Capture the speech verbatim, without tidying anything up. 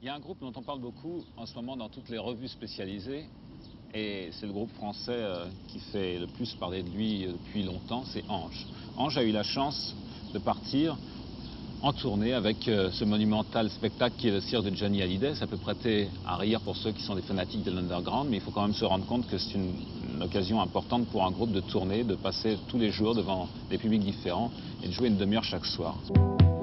Il y a un groupe dont on parle beaucoup en ce moment dans toutes les revues spécialisées, et c'est le groupe français euh, qui fait le plus parler de lui depuis longtemps, c'est Ange. Ange a eu la chance de partir en tournée avec euh, ce monumental spectacle qui est le cirque de Johnny Hallyday. Ça peut prêter à rire pour ceux qui sont des fanatiques de l'underground, mais il faut quand même se rendre compte que c'est une, une occasion importante pour un groupe de tourner, de passer tous les jours devant des publics différents et de jouer une demi-heure chaque soir.